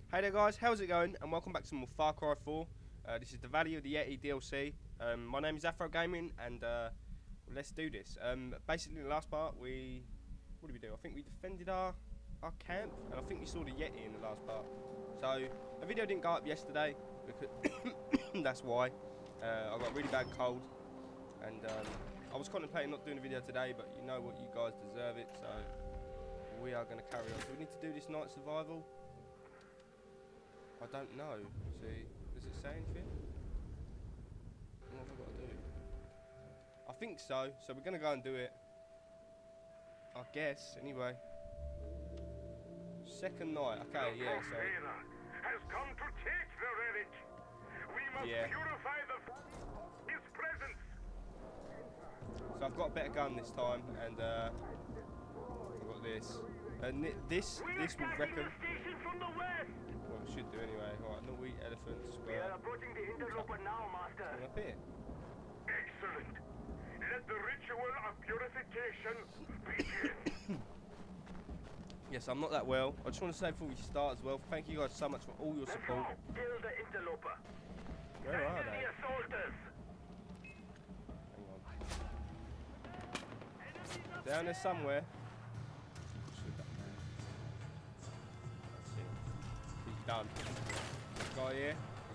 Hey there guys, how's it going? And welcome back to more Far Cry 4. This is the Valley of the Yeti DLC. My name is Afro Gaming and let's do this. Basically in the last part what did we do? I think we defended our camp and I think we saw the Yeti in the last part. So the video didn't go up yesterday because that's why. I got a really bad cold and I was contemplating not doing a video today, but you know what, you guys deserve it, so we are going to carry on. So we need to do this night survival. I don't know. See, does it say anything? What have I got to do? I think so. So we're gonna go and do it. I guess. Anyway. Second night. Okay. Yeah. So. Has come to take the relic. We must purify his presence. So I've got a better gun this time, and I've got this. And this will reckon. Well, it should do anyway. Alright, no wheat, elephant, square. We are approaching the interloper now, Master. Come up here. Excellent. Let the ritual of purification begin. Yes, I'm not that well. I just want to say before we start as well, thank you guys so much for all your support. Kill the interloper. Where are they? The assaulters. Hang on. Down there somewhere. Done. This guy here.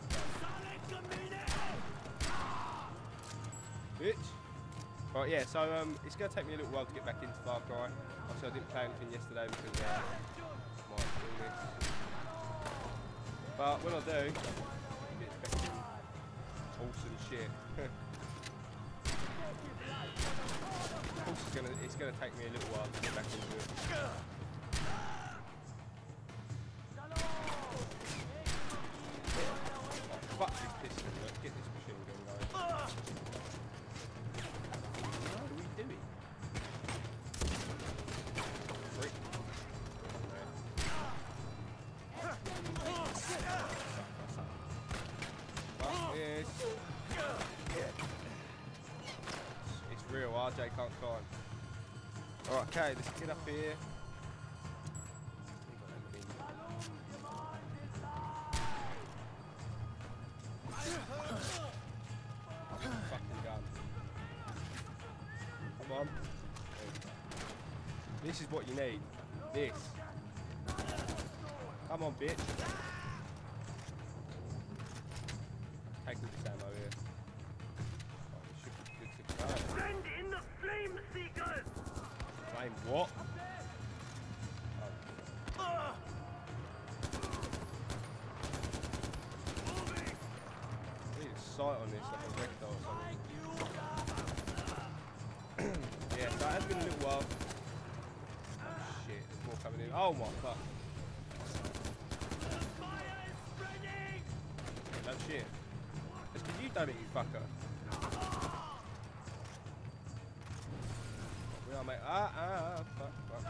Bitch. Right, yeah, so it's going to take me a little while to get back into Far Cry. Obviously I didn't play anything yesterday because my illness. But when I do, I'll be expecting awesome shit. Of course it's gonna take me a little while to get back into it. Fuck this pistol, let's get this machine gun going. What are we doing? Freak. Fuck this. It's real, RJ can't climb. Alright, okay, let's get up here. Come on. This is what you need. This. Come on, bitch. Take all this ammo here. Oh, this should be good to go. Send in the flame seekers. Flame what? I need a sight on this, like a rectal or something. Yeah, so it has been a little while. Oh shit, there's more coming in. Oh my fuck. No shit. It's because you done it, you fucker. We are, mate. Fuck.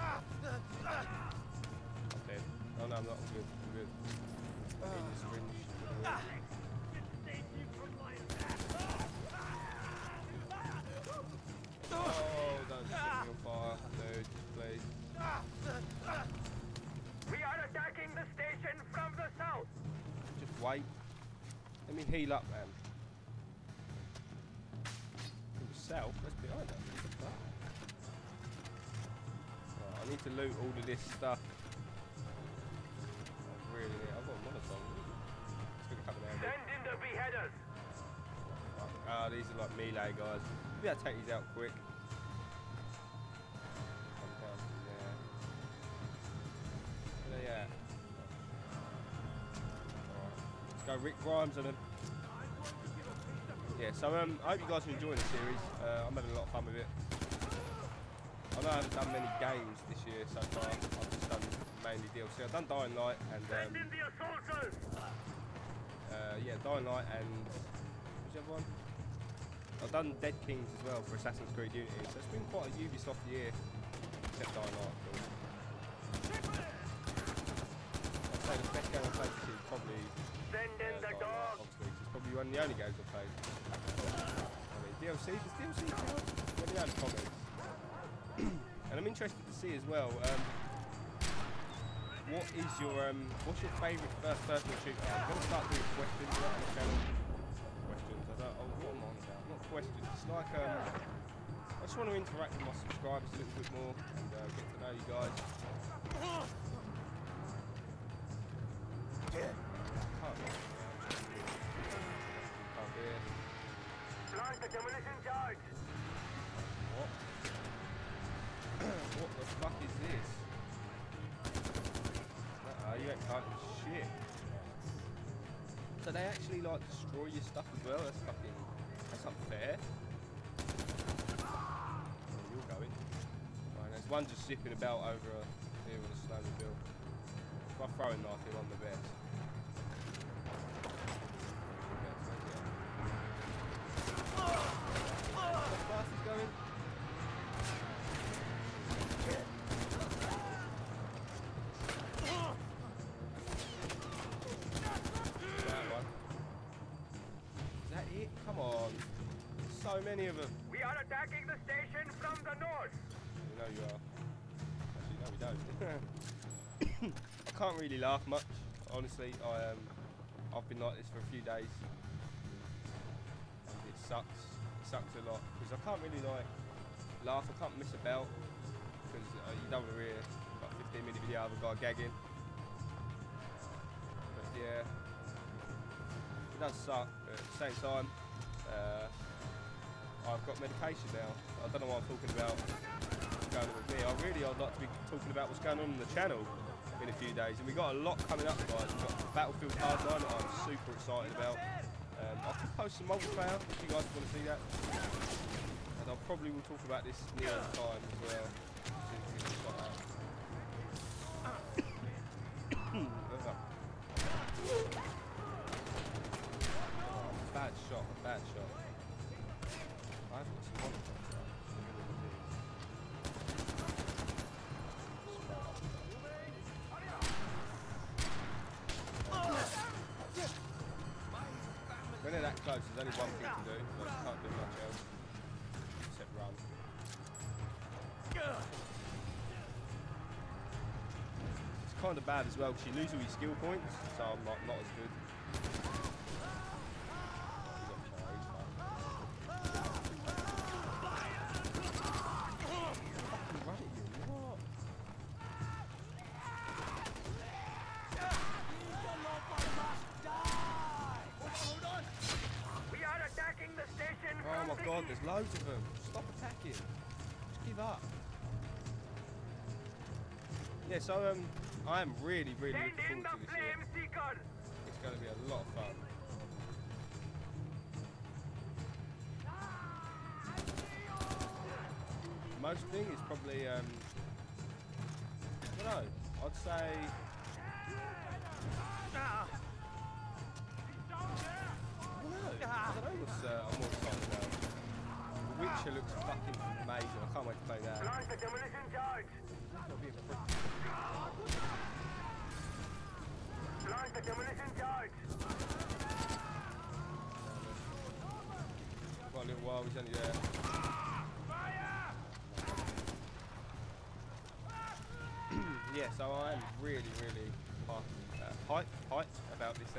I'm dead. Oh no, I'm not. I'm good. I'm good. I need this syringe. Oh, don't set me on fire, dude, please. We are attacking the station from the south. Just wait. Let me heal up, man. From the south? That's behind us. What the fuck? Right, I need to loot all of this stuff. I really need. I've got a monotone. It's gonna come in handy. Send in the beheaders. Ah, these are like melee guys. We gotta take these out quick. Where they at? Alright. Let's go Rick Grimes on them. Yeah, so I hope you guys are enjoying the series. I'm having a lot of fun with it. I know I haven't done many games this year so far. I've just done mainly DLC. I've done Dying Light and Send in the assaulters. yeah, Dying Light and what's the other one? I've done Dead Kings as well for Assassin's Creed Unity, so it's been quite a Ubisoft year, except Dying Light, of course. I'd say the best game I've played this year is probably Send in the Dying Light, dog. obviously, 'cause it's probably one of the only games I've played. I mean, DLC, does DLC count? One of the only comments. And I'm interested to see as well, what's your favourite first-person shooter? I'm going to start doing questions on the channel. Questions, I don't, oh, what am I on about? Not questions, it's like, I just want to interact with my subscribers a little bit more and get to know you guys. Launch the demolition charge. What? What the fuck is this? You ain't fighting shit. So they actually like destroy your stuff as well? That's unfair. Oh, you're going. Right, there's one just zipping about over here with a snowmobile. If I throw a knife in, I'm the best. How fast he's going? Come on. So many of them. We are attacking the station from the north. You know you are. Actually, no, we don't. I can't really laugh much, honestly. I've been like this for a few days. And it sucks. It sucks a lot. Because I can't really like laugh. I can't miss a belt. Because you don't want to hear like 15-minute video of a guy gagging. But yeah. It does suck. But at the same time, I've got medication now. I don't know what I'm talking about what's going on with me. I'd like to be talking about what's going on the channel in a few days. And we've got a lot coming up, guys. We've got Battlefield Hardline that I'm super excited about. I can post some multiplayer if you guys want to see that. And I probably will talk about this near the time as well. Bad shot, bad shot. I've got some monsters. When they're that close, there's only one thing to do. Like, you can't do much else except run. It's kind of bad as well because you lose all your skill points, so I'm not as good. Oh my god, there's loads of them. Stop attacking. Just give up. Yeah, so I am really looking forward to this year. It's going to be a lot of fun. Most thing is probably, I don't know, I'd say... I don't know what's I'm more excited about. The Witcher looks fucking amazing. I can't wait to play that. Launch the demolition charge. That'll be a prick. Launch the demolition charge. Got a little while, he's only there. Yeah, so I am really hyped about this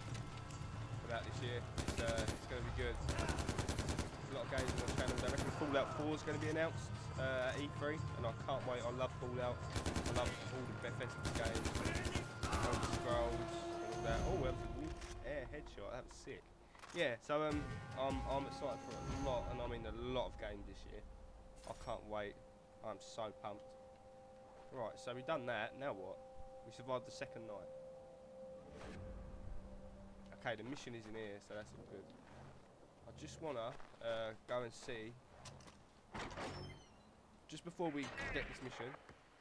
year. It's going to be good. A lot of games on the channel. I reckon Fallout 4 is going to be announced at E3, and I can't wait. I love Fallout. I love all the Bethesda games, Elder Scrolls, all that. Oh, that was a wolf air headshot. That was sick. Yeah, so I'm excited for a lot, and I mean a lot of games this year. I can't wait. I'm so pumped. Right, so we've done that. Now what? We survived the second night. Okay, the mission is in here, so that's all good. I just wanna go and see. Just before we get this mission,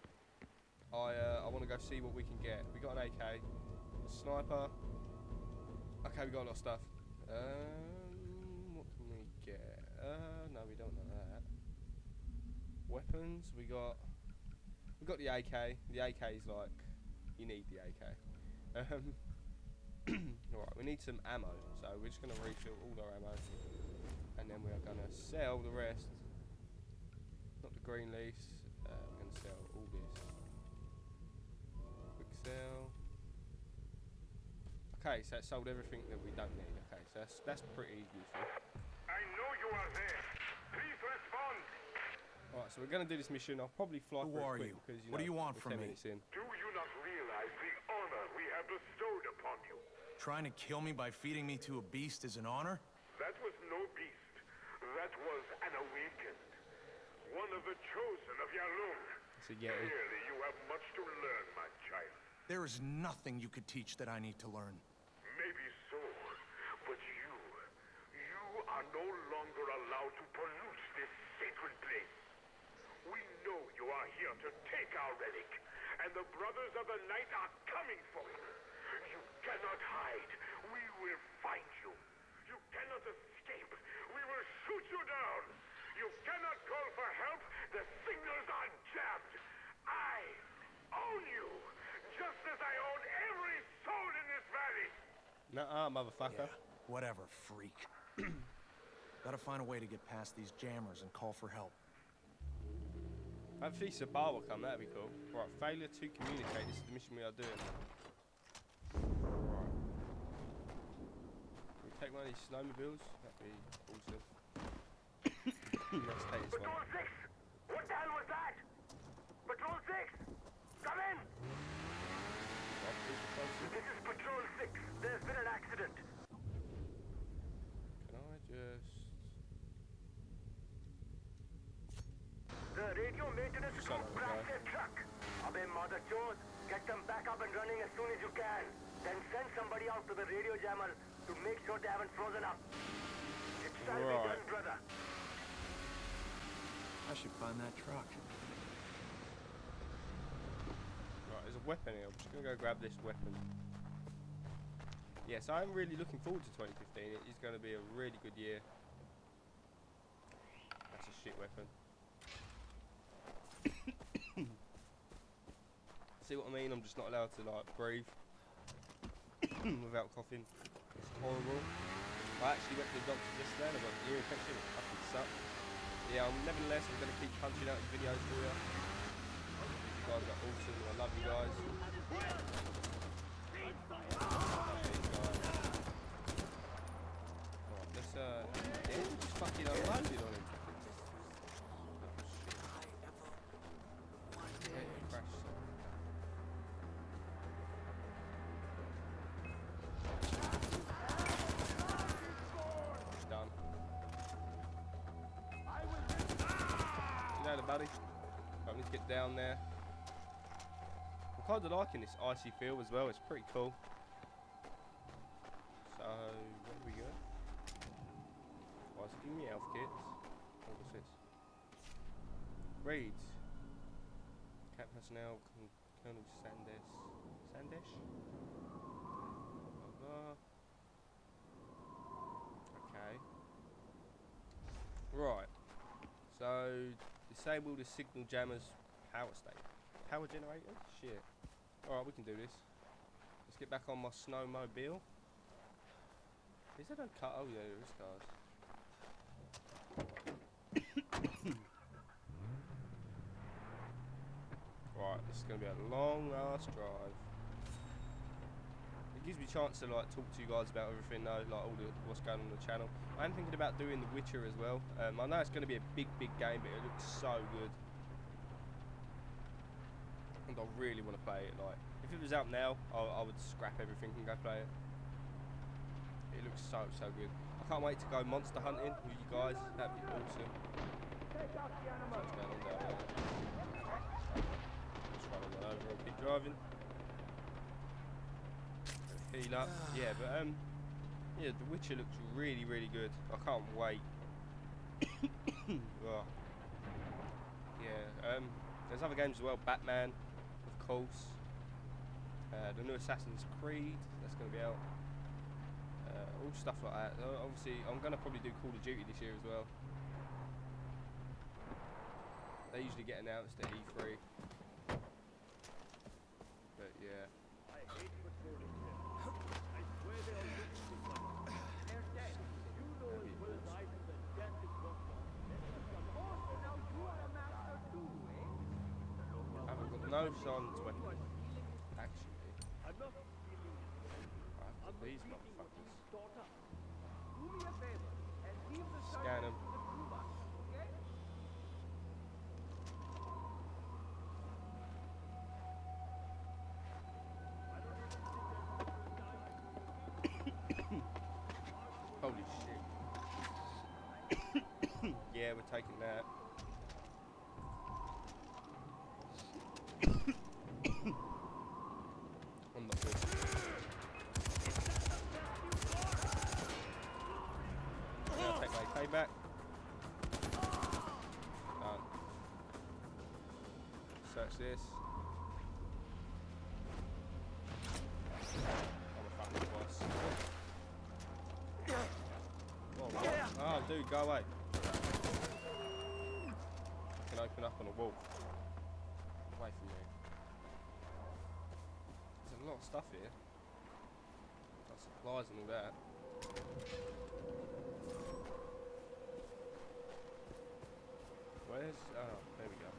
I wanna go see what we can get. We got an AK, a sniper. Okay, we got a lot of stuff. What can we get? No, we don't know that. Weapons, we got the AK. The AK is like, you need the AK. Alright, we need some ammo, so we're just going to refill all our ammo, and then we are going to sell the rest. Not the green leaves, we're going to sell all this. Quick Okay, so it sold everything that we don't need. Okay, so that's pretty useful. I know you are there. Please respond. Alright, so we're going to do this mission. I'll probably fly through it quick because, you know, What do you want we're from 10 me? minutes in. Do you not realize the honor we have bestowed upon you? Trying to kill me by feeding me to a beast is an honor? That was no beast. That was an awakened. One of the chosen of Yalung. It's a Yeti. Clearly, you have much to learn, my child. There is nothing you could teach that I need to learn. Maybe so, but you are no longer allowed to pollute this sacred place. We know you are here to take our relic, and the Brothers of the Night are coming for you. You cannot hide. We will find you. You cannot escape. We will shoot you down. You cannot call for help. The signals are jammed. I own you, just as I own every soul in this valley. Nuh-uh, motherfucker. Yeah, whatever, freak. Gotta find a way to get past these jammers and call for help. Hopefully Sabar will come, that'd be cool. Right, failure to communicate. This is the mission we are doing. Right. We take one of these snowmobiles. That'd be awesome. Let's take this one. Patrol 6! What the hell was that? Patrol 6! Come in! This is Patrol 6. There's been an accident. Can I just... The radio maintenance Son crew of a crashed guy. their truck. Abey mother chos, get them back up and running as soon as you can. Then send somebody out to the radio jammer to make sure they haven't frozen up. It shall be done, brother. I should find that truck. Right, there's a weapon here. I'm just going to go grab this weapon. Yes, I'm really looking forward to 2015. It is going to be a really good year. That's a shit weapon. See what I mean? I'm just not allowed to, like, breathe without coughing. It's horrible. I actually went to the doctor yesterday and I got ear infection. It fucking sucked. Yeah, nevertheless, I'm going to keep punching out videos for you. You guys are awesome. I love you guys. Alright, let's, yeah, just fucking unloaded on him. Buddy, I need to get down there. I'm kind of liking this icy feel as well. It's pretty cool. So where do we go? Why is it giving me health kits? Oh, what's this? Raids. Camp personnel, Colonel Sandesh. Sandesh? Blah, blah. Okay. Right. So disable the signal jammer's power station. Power generator? Shit. Alright, we can do this. Let's get back on my snowmobile. Is there no car? Oh yeah, there is cars. Right, this is going to be a long ass drive. It gives me a chance to like talk to you guys about everything though, like all the what's going on the channel. I'm thinking about doing The Witcher as well. I know it's going to be a big game, but it looks so good. And I really want to play it. Like, if it was out now, I would scrap everything and go play it. It looks so good. I can't wait to go monster hunting with you guys. That'd be awesome. What's going on down there? Just running one over and keep driving. Heal up. Yeah, but yeah, The Witcher looks really good. I can't wait. Oh. Yeah, there's other games as well. Batman, of course. The new Assassin's Creed, that's going to be out. All stuff like that. Obviously, I'm going to probably do Call of Duty this year as well. They usually get announced at E3. But yeah. No silence weapon. Actually. Right, These motherfuckers. Scan them. Holy shit. Yeah, we're taking that. I'm not good. Now take my AK back. Search this. I'm a fucking boss. Oh, what? Oh, dude, go away. Can open up on a wall. Away from me. There's a lot of stuff here. Got supplies and all that. Where's... oh, there we go.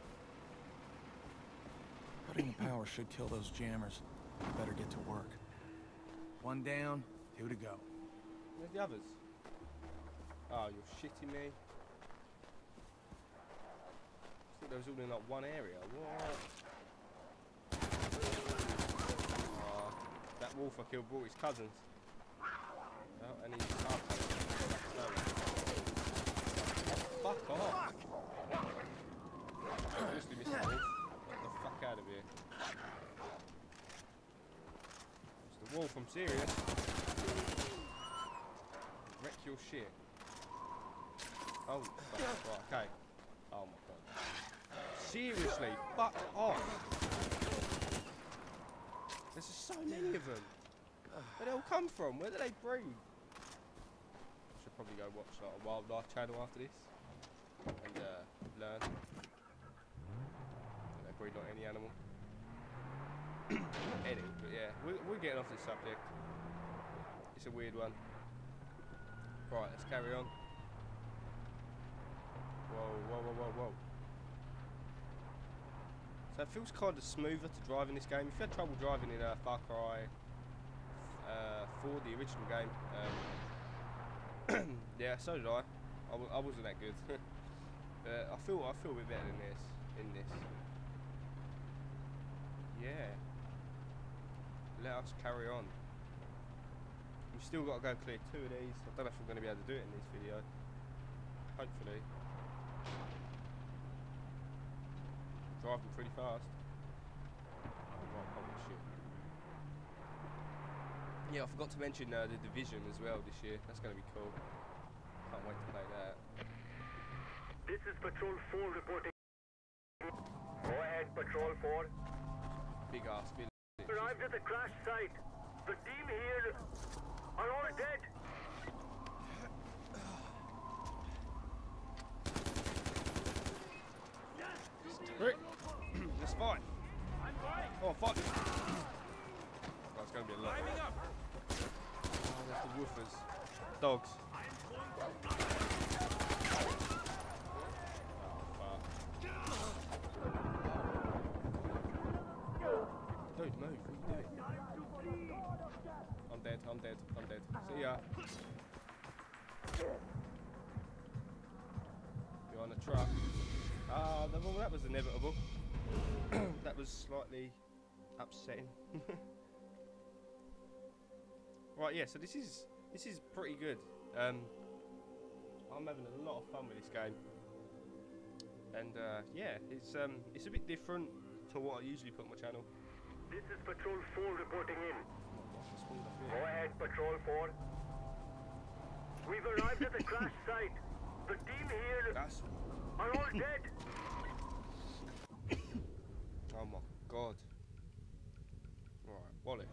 Cutting the power should kill those jammers. Better get to work. One down, 2 to go. Where's the others? Oh, you're shitting me. I thought they was all in like one area. What? Oh, that wolf I killed brought his cousins. Oh, and he's half. Fuck off! Obviously missing the wolf. Get the fuck out of here. It's the wolf, I'm serious. Wreck your shit. Oh, fuck. Right, okay. Oh my god. Seriously, fuck off. There's just so many of them. Where they all come from? Where do they breed? I should probably go watch like a wildlife channel after this and learn. They breed not any animal. Any, but yeah, we're getting off this subject. It's a weird one. Right, let's carry on. Whoa, whoa, whoa, whoa, whoa. So it feels kind of smoother to drive in this game. If you had trouble driving in Far Cry 4, the original game, yeah, so did I. I wasn't that good. I feel a bit better than this. In this, yeah. Let us carry on. We've still got to go clear 2 of these. I don't know if we're going to be able to do it in this video. Hopefully. Driving pretty fast. Right, holy shit. Yeah, I forgot to mention the Division as well this year. That's going to be cool. Can't wait to play that. This is Patrol 4 reporting. Go ahead, Patrol 4. Big ass village. Arrived at the crash site. The team here are all dead. Rick, it's fine. Oh, fuck. Oh, it's going to be a lot. Oh, there's the woofers. Dogs. Dude, move. What are you doing? I'm dead. See ya. You're on a truck. Well, that was inevitable. That was slightly upsetting. Right, yeah, so this is pretty good. I'm having a lot of fun with this game. And yeah, it's a bit different to what I usually put on my channel. This is Patrol 4 reporting in. Go ahead, Patrol 4. We've arrived at the crash site. The team here are all dead. Oh my god. Right, wallet.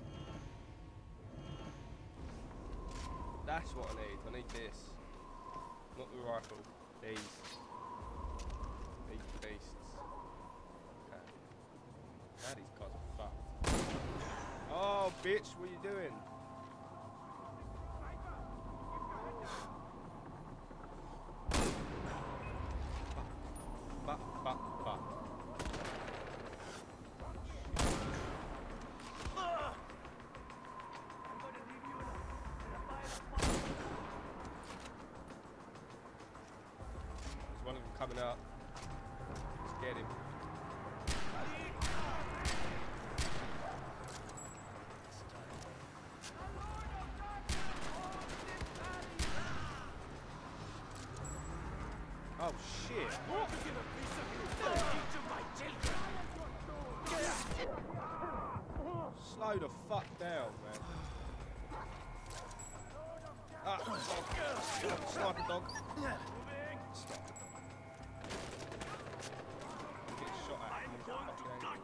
That's what I need. I need this. Not the rifle. These beasts. Okay. Now these guys are fucked. Oh, bitch, what are you doing? Fuck. coming up. Let's get him. Oh shit! What? Slow the fuck down, man. Ah, sniper dog. Sniper dog. Get shot at. I'm fucking angry.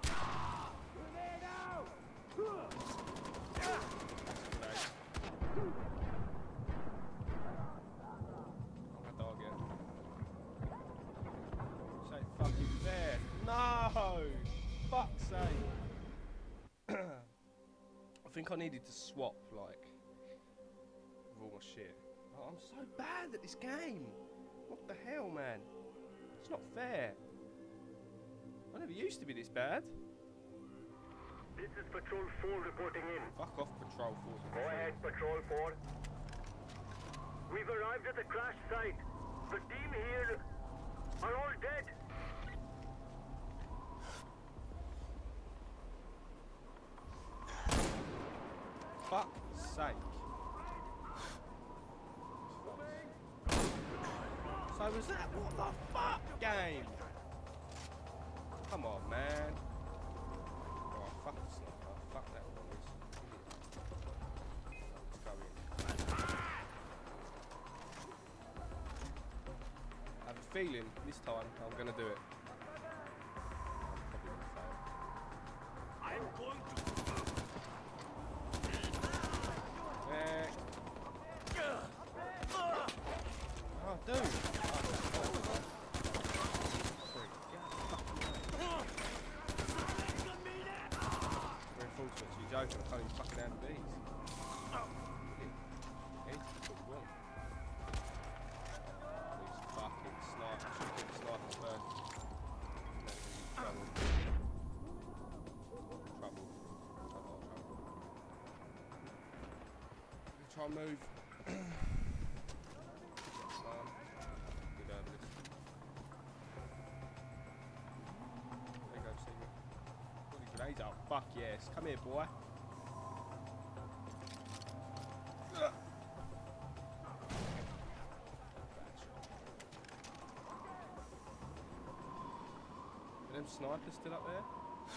No! Fuck's sake. I think I needed to swap, like, with all my shit. Oh, I'm so bad at this game. What the hell, man? It's not fair. I never used to be this bad. This is Patrol 4 reporting in. Fuck off, Patrol 4. Go ahead, Patrol 4. We've arrived at the crash site. The team here are all dead. Fuck's sake. So was that what the fuck game? Come on, man. Oh, fuck the sniper. Fuck that noise. Let's go in. I have a feeling this time I'm gonna do it. I'm probably gonna fail. I'm going to. Oh, dude! Very fortunate, you're joking, I can't even fucking handle these. Anything could go wrong. These fucking snipers, I should get the snipers first. Trouble. Trouble. Try and move. Oh, fuck yes. Come here, boy. Are them snipers still up there?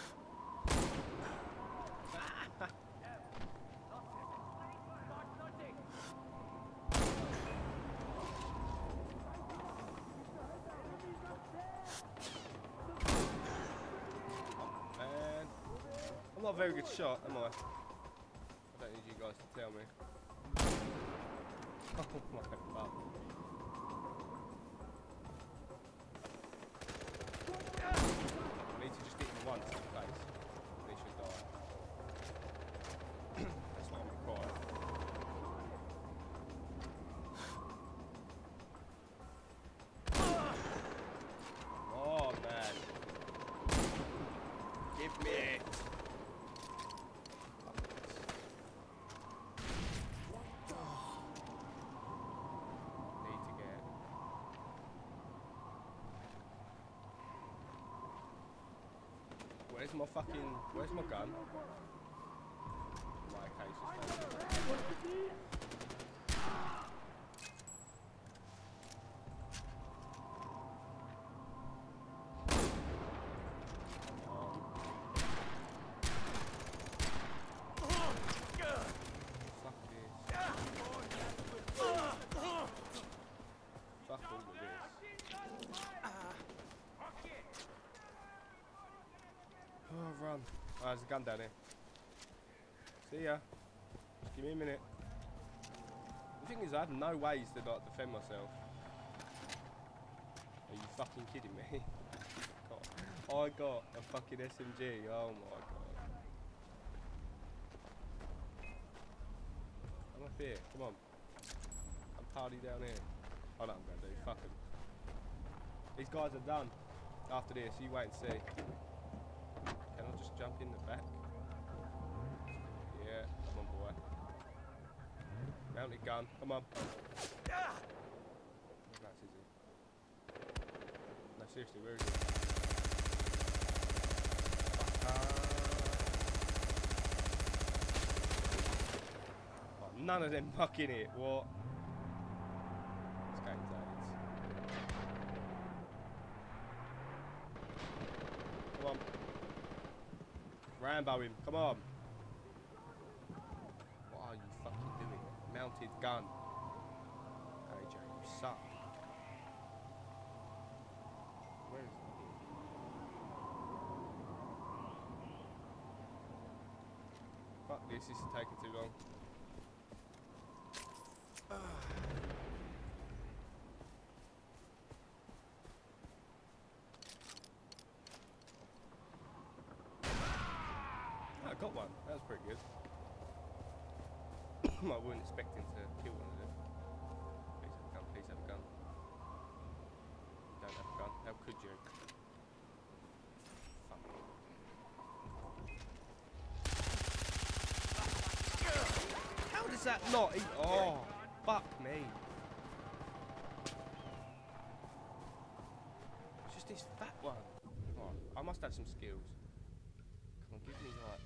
I'm not a very good shot, am I? I don't need you guys to tell me. Oh my fuck. I need to just hit him once in the face. And he should die. That's what I'm required. Oh man. Give me it. Where's my gun? My case is Fuck all of this. Oh, run. Oh, there's a gun down here. See ya. Just give me a minute. The thing is, I have no ways to like defend myself. Are you fucking kidding me? God. I got a fucking SMG. Oh my god. I'm up here. Come on. I'm party down here. I know what I'm gonna do. Fuck 'em. These guys are done. After this, you wait and see. Can I just jump in the back? Yeah, come on, boy. Mounted gun, come on. Whereabouts is he? Seriously, where is it? Oh, none of them fucking it. What? This game's AIDS. Come on. Rambo him. Come on. What are you fucking doing? Mounted gun. Ajay, you suck. Where is it? Fuck this is taking too long. I got one. That was pretty good. I wasn't expecting to kill one of them. Please have a gun. You don't have a gun. How could you? Fuck. How does that not eat? Oh, fuck me. It's just this fat one. Oh, I must have some skills. Come on, give me like.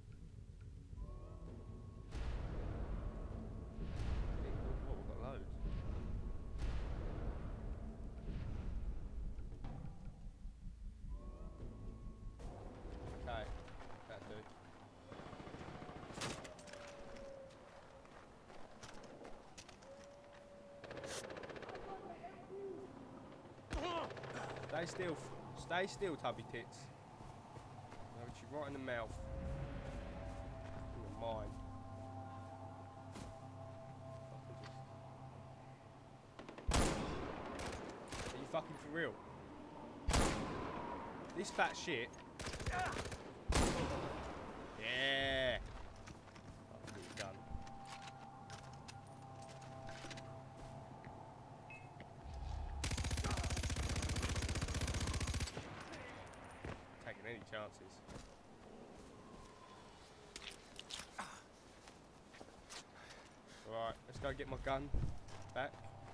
What, we've got loads. Okay, that'll do. Stay still, tubby tits. I'll hit you right in the mouth. In the mind. Are you fucking for real? This fat shit. Yeah. That's what we've done. Taking any chances. Alright, let's go get my gun back.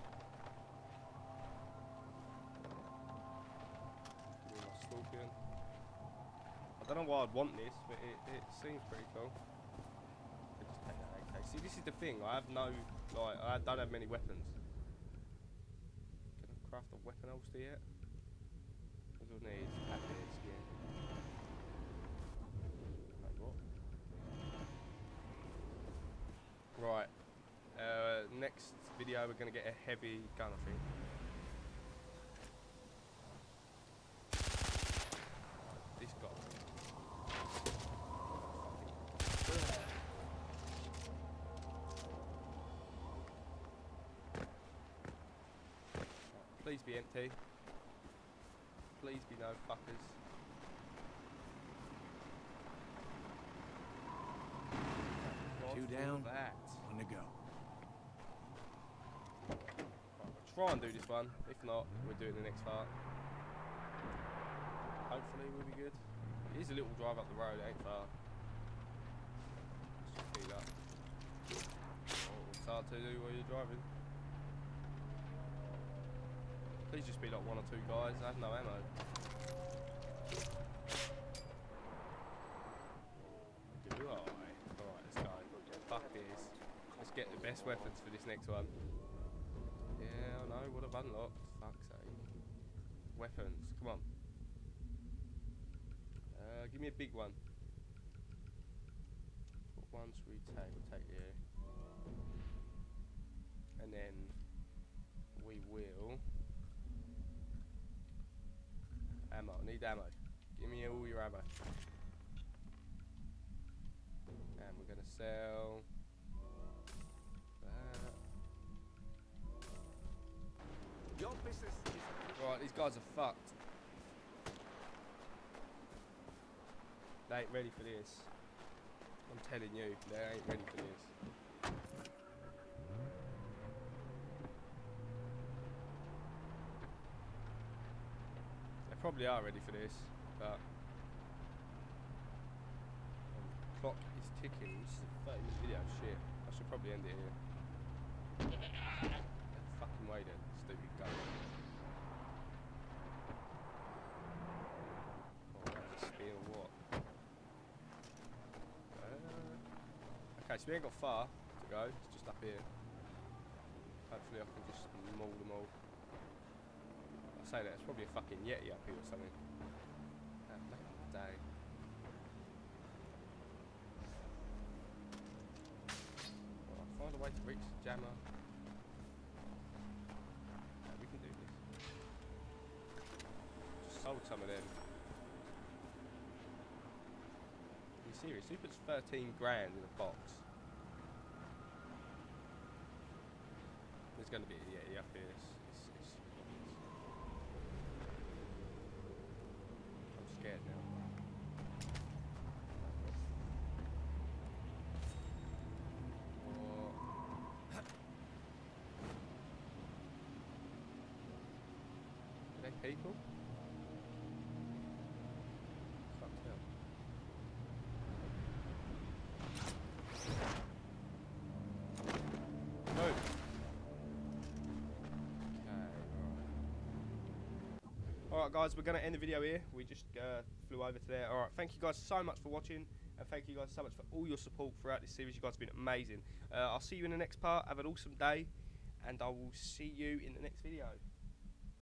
Give me my scorpion. I don't know why I'd want this, but it seems pretty cool. Could just take that AK. See, this is the thing. I have no, like, I don't have many weapons. Can I craft a weapon holster yet? What do I need? Happy skin. Wait, what? Right. Next video, we're gonna get a heavy gun, I think. This guy. Please be empty. Please be no fuckers. Two down, That. one to go. Right, we'll try and do this one. If not, we're doing the next part. Hopefully we'll be good. It is a little drive up the road, it ain't far. Let's just speed up. Oh, it's hard to do while you're driving. Please just be like one or two guys. I have no ammo. Alright, let's go. Fuck this. Let's get the best weapons for this next one. Yeah, I know, what I've unlocked. Fuck's sake. Weapons, come on. Give me a big one. What one should we take? We'll take here. And then we will. Ammo, need ammo. Give me all your ammo. And we're gonna sell that. Your business is... Right, these guys are fucked. They ain't ready for this. I'm telling you, they ain't ready for this. They probably are ready for this, but the clock is ticking. This is a 30-minute video. Shit, I should probably end it here. Fucking wait then, stupid gun. Okay, so we ain't got far to go. It's just up here. Hopefully I can just maul them all. I say that, it's probably a fucking Yeti up here or something. Late in the day. Well, I'll find a way to reach the jammer. Yeah, we can do this. Just sold some of them. Are you serious? Who puts 13 grand in a box? There's going to be a Yeti up here. It's obvious. I'm scared now. Are they people? Can't tell. Move. Alright guys, we're going to end the video here. We just flew over to there. Alright, thank you guys so much for watching. And thank you guys so much for all your support throughout this series. You guys have been amazing. I'll see you in the next part. Have an awesome day. And I will see you in the next video.